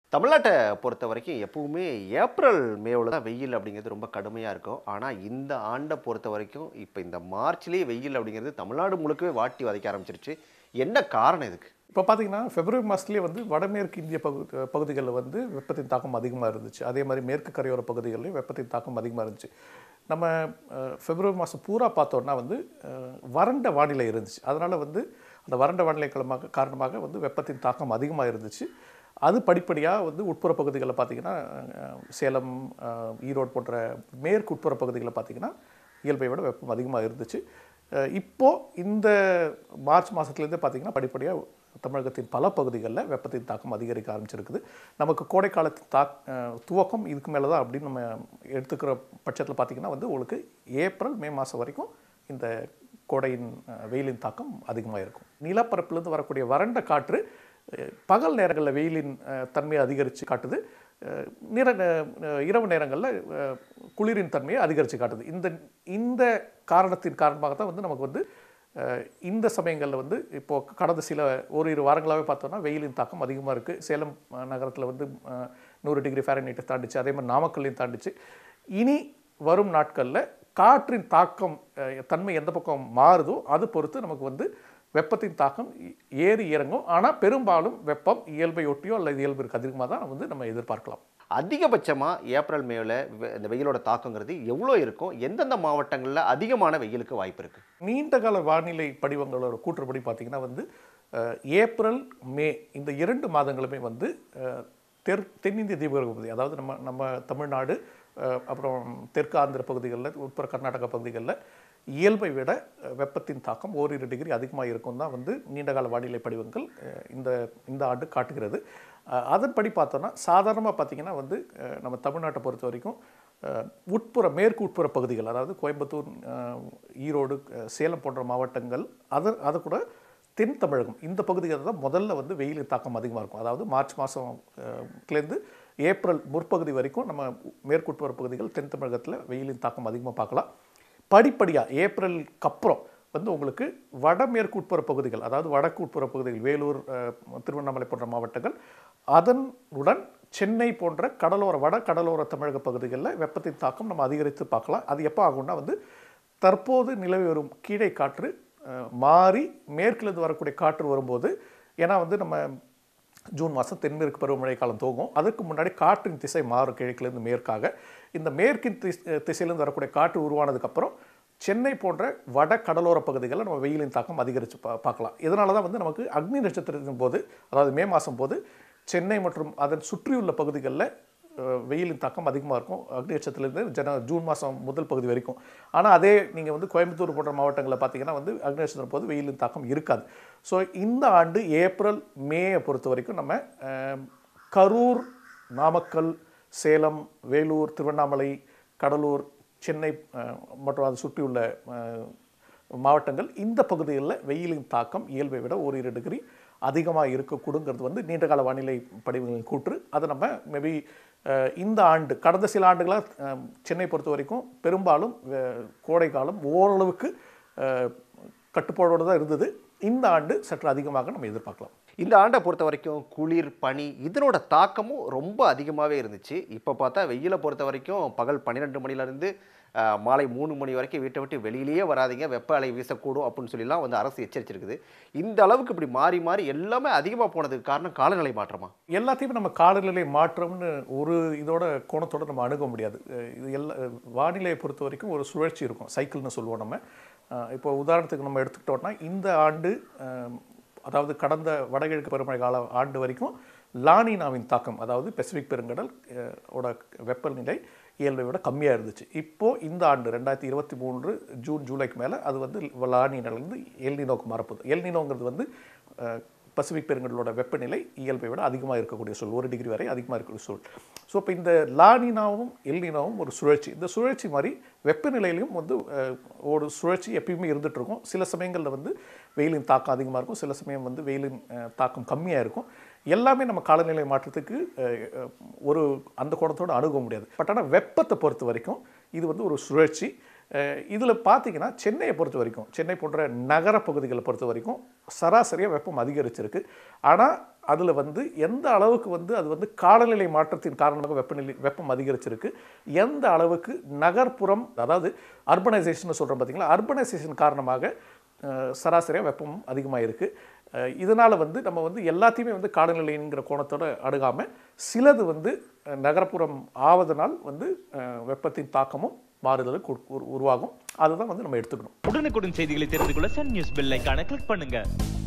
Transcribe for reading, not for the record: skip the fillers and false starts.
தமிழ்நாட்ட பொறுத்தவரைக்கும் எப்பவுமே ஏப்ரல், மேவுல தான் வெயில் அப்படிங்கிறது ரொம்ப கடுமையா இருக்கும். ஆனா, இந்த ஆண்ட பொறுத்தவரைக்கும் இப்ப இந்த மார்ச்லயே வெயில் அப்படிங்கிறது தமிழ்நாடு முழுக்கவே வாட்டி வதைக்க ஆரம்பிச்சிருச்சு. என்ன காரணம் இதுக்கு? இப்போ பார்த்தீங்கன்னா, பிப்ரவரி மாதத்துலேயே வடமேற்கு இந்திய பகுதிகளில் வெப்பத்தின் தாக்கம் அதிகமாக இருந்துச்சு. அதே மாதிரி மேற்கு கரையோர பகுதிகளிலும் வெப்பத்தின் தாக்கம் அதிகமாக இருந்துச்சு. நம்ம பிப்ரவரி மாதம் பூரா பார்த்தோன்னா வறண்ட வானிலை இருந்துச்சு. அதனால் அந்த வறண்ட வானிலை காரணமாக வெப்பத்தின் தாக்கம் அதிகமாக இருந்துச்சு. அது படிப்படியாக உட்புற பகுதிகளில் பார்த்தீங்கன்னா, சேலம், ஈரோடு போன்ற மேற்கு உட்புற பகுதிகளில் பார்த்தீங்கன்னா, இயல்பை விட வெப்பம் அதிகமாக இருந்துச்சு. இப்போது இந்த மார்ச் மாதத்துலேருந்தே பார்த்தீங்கன்னா, படிப்படியாக தமிழகத்தின் பல பகுதிகளில் வெப்பத்தின் தாக்கம் அதிகரிக்க ஆரம்பிச்சிருக்குது. நமக்கு கோடை காலத்தின் துவக்கம் இதுக்கு மேலே தான் அப்படின்னு நம்ம எடுத்துக்கிற பட்சத்தில் பார்த்தீங்கன்னா உங்களுக்கு ஏப்ரல், மே மாதம் வரைக்கும் இந்த கோடையின் வெயிலின் தாக்கம் அதிகமாக இருக்கும். நிலப்பரப்பிலிருந்து வரக்கூடிய வறண்ட காற்று பகல் நேரங்களில் வெயிலின் தன்மையை அதிகரித்து காட்டுது. இரவு நேரங்களில் குளிரின் தன்மையை அதிகரித்து காட்டுது. இந்த காரணத்தின் காரணமாக தான் நமக்கு இந்த சமயங்களில் இப்போது கடந்த சில ஓரிரு வாரங்களாகவே பார்த்தோன்னா வெயிலின் தாக்கம் அதிகமாக இருக்குது. சேலம் நகரத்தில் 100 டிகிரி ஃபாரன்ஹீட்டை தாண்டிச்சு. அதே மாதிரி நாமக்கல்லையும் தாண்டிச்சு. இனி வரும் நாட்களில் காற்றின் தாக்கம் தன்மை எந்த பக்கம் மாறுதோ அது பொறுத்து நமக்கு வெப்பத்தின் தாக்கம் ஏறி இறங்கும். ஆனால் பெரும்பாலும் வெப்பம் இயல்பை ஒட்டியோ அல்லது இயல்பிற்கு அதிகமாக தான் நம்ம எதிர்பார்க்கலாம். அதிகபட்சமா ஏப்ரல், மேவுல இந்த வெயிலோட தாக்கங்கிறது எவ்வளோ இருக்கும்? எந்தெந்த மாவட்டங்கள்ல அதிகமான வெயிலுக்கு வாய்ப்பு இருக்கு? நீண்ட கால வானிலை படிவங்களோட கூற்றுப்படி பார்த்தீங்கன்னா ஏப்ரல், மே இந்த 2 மாதங்களுமே தென்னிந்திய தீபகற்ப பகுதி, அதாவது நம்ம தமிழ்நாடு, அப்புறம் தெற்கு ஆந்திர பகுதிகளில், உட்புற கர்நாடகா பகுதிகளில் இயல்பை விட வெப்பத்தின் தாக்கம் ஓரிரு டிகிரி அதிகமாக இருக்கும் தான் நீண்டகால வானிலை படிவங்கள் இந்த ஆண்டு காட்டுகிறது. அதன்படி பார்த்தோன்னா சாதாரணமாக பார்த்தீங்கன்னா நம்ம தமிழ்நாட்டை பொறுத்த வரைக்கும் மேற்கு உட்புற பகுதிகள், அதாவது கோயம்புத்தூர், ஈரோடு, சேலம் போன்ற மாவட்டங்கள், அதை கூட தென் தமிழகம் இந்த பகுதிகளில் தான் முதல்ல வெயில் தாக்கம் அதிகமாக இருக்கும். அதாவது மார்ச் மாதத்துலேருந்து ஏப்ரல் முற்பகுதி வரைக்கும் நம்ம மேற்குட்புற பகுதிகள் தென் தமிழகத்தில் வெயிலின் தாக்கம் அதிகமாக பார்க்கலாம். படிப்படியாக ஏப்ரலுக்கு அப்புறம் உங்களுக்கு வடமேற்கு உட்புற பகுதிகள், அதாவது வடக்கு உட்புற பகுதிகள், வேலூர், திருவண்ணாமலை போன்ற மாவட்டங்கள், அதனுடன் சென்னை போன்ற வட கடலோர தமிழக பகுதிகளில் வெப்பத்தின் தாக்கம் நம்ம அதிகரித்து பார்க்கலாம். அது எப்போ ஆகும்னா தற்போது நிலவி வரும் கீழே காற்று மாறி மேற்கிலிருந்து வரக்கூடிய காற்று வரும்போது, ஏன்னா நம்ம ஜூன் மாதம் தென்மேற்கு பருவமழை காலம் துவங்கும். அதற்கு முன்னாடி காற்றின் திசை மாறும் கிழக்கிலிருந்து மேற்காக. இந்த மேற்கின் திசையிலிருந்து வரக்கூடிய காற்று உருவானதுக்கப்புறம் சென்னை போன்ற வட கடலோர பகுதிகளில் நம்ம வெயிலின் தாக்கம் அதிகரித்து பார்க்கலாம். இதனால தான் நமக்கு அக்னி நட்சத்திரத்தின் போது, அதாவது மே மாதம் போது சென்னை மற்றும் அதன் சுற்றியுள்ள பகுதிகளில் வெயிலின் தாக்கம் அதிகமாக இருக்கும். அக்னி நட்சத்திரத்திலிருந்து ஜூன் மாதம் முதல் பகுதி வரைக்கும். ஆனால் அதே நீங்கள் கோயம்புத்தூர் போன்ற மாவட்டங்களில் பார்த்தீங்கன்னா அக்னி நட்சத்திரம் போது வெயிலின் தாக்கம் இருக்காது. ஸோ இந்த ஆண்டு ஏப்ரல், மேயை பொறுத்த வரைக்கும் நம்ம கரூர், நாமக்கல், சேலம், வேலூர், திருவண்ணாமலை, கடலூர், சென்னை மற்றும் அதை சுற்றியுள்ள மாவட்டங்கள், இந்த பகுதிகளில் வெயிலின் தாக்கம் இயல்பை விட ஓரிரு டிகிரி அதிகமாக இருக்கக்கூடுங்கிறது நீண்டகால வானிலை படிவங்களின் கூற்று. அதை நம்ம மேபி இந்த ஆண்டு, கடந்த சில ஆண்டுகளாக சென்னை பொறுத்த வரைக்கும் பெரும்பாலும் கோடை காலம் ஓரளவுக்கு கட்டுப்பாடோடு தான் இருந்தது. இந்த ஆண்டு சற்று அதிகமாக நம்ம எதிர்பார்க்கலாம். இந்த ஆண்டை பொறுத்த வரைக்கும் குளிர், பனி இதனோட தாக்கமும் ரொம்ப அதிகமாகவே இருந்துச்சு. இப்போ பார்த்தா வெயிலை பொறுத்த வரைக்கும் பகல் 12 மணிலேருந்து மாலை 3 மணி வரைக்கும் வீட்டை விட்டு வெளியிலேயே வராதிங்க, வெப்ப அலை வீசக்கூடும் அப்படின்னு சொல்லிலாம் அரசு எச்சரிச்சிருக்குது. இந்த அளவுக்கு இப்படி மாறி மாறி எல்லாமே அதிகமாக போனதுக்கு காரணம் காலநிலை மாற்றமா? எல்லாத்தையுமே நம்ம காலநிலை மாற்றம்னு ஒரு இதோட கோணத்தோடு நம்ம அணுக முடியாது. இது வானிலையை பொறுத்த வரைக்கும் ஒரு சுழற்சி இருக்கும், சைக்கிள்னு சொல்லுவோம் நம்ம. இப்போ உதாரணத்துக்கு நம்ம எடுத்துக்கிட்டோம்னா இந்த ஆண்டு, அதாவது கடந்த வடகிழக்கு பருவமழை கால ஆண்டு வரைக்கும் லானினாவின் தாக்கம், அதாவது பசிபிக் பெருங்கடல் ஓட வெப்பநிலை இயல்பை விட கம்மியாக இருந்துச்சு. இப்போது இந்த ஆண்டு 2023 ஜூன், ஜூலைக்கு மேலே அது லானினாலேருந்து எல்னினோக்கு மாறப்போகுது. எல்னினோங்கிறது பசிபிக் பெருங்கடலோட வெப்பநிலை இயல்பை விட அதிகமாக இருக்கக்கூடிய சூழல், 1 டிகிரி வரை அதிகமாக இருக்கக்கூடிய சூழல். ஸோ இப்போ இந்த லானினாவும் எல்னினோவும் ஒரு சுழற்சி. இந்த சுழற்சி மாதிரி வெப்பநிலையிலையும் ஒரு சுழற்சி எப்பயுமே இருந்துகிட்ருக்கும். சில சமயங்களில் வெயிலின் தாக்கம் அதிகமாக இருக்கும், சில சமயம் வெயிலின் தாக்கம் கம்மியாக இருக்கும். எல்லாமே நம்ம காலநிலை மாற்றத்துக்கு அந்த கோணத்தோடு அணுக முடியாது. பட் ஆனால் வெப்பத்தை பொறுத்த வரைக்கும் இது ஒரு சுழற்சி. இதில் பார்த்தீங்கன்னா சென்னையை பொறுத்த வரைக்கும், சென்னை போன்ற நகர பகுதிகளை பொறுத்த வரைக்கும் சராசரியாக வெப்பம் அதிகரிச்சிருக்கு. ஆனால் அதில் வந்து எந்த அளவுக்கு வந்து அது வந்து காலநிலை மாற்றத்தின் காரணமாக வெப்பம் அதிகரிச்சிருக்கு, எந்த அளவுக்கு நகர்ப்புறம், அதாவது அர்பனைசேஷன் சொல்கிறோம் பார்த்தீங்களா, அர்பனைசேஷன் காரணமாக சராசரியாக வெப்பம் அதிகமாக இருக்குது. இதனால் வந்து நம்ம வந்து எல்லாத்தையுமே வந்து காலநிலைங்கிற கோணத்தோடு அணுகாமல் சிலது வந்து நகரப்புறம் ஆவதனால் வந்து வெப்பத்தின் தாக்கமும் மாறுதலுக்கு உருவாகும். அதுதான் வந்து நம்ம எடுத்துக்கணும். உடனுக்குடன் செய்திகளை தெரிந்து கொள்ள சன் நியூஸ் பெல் ஐகானை கிளிக் பண்ணுங்க.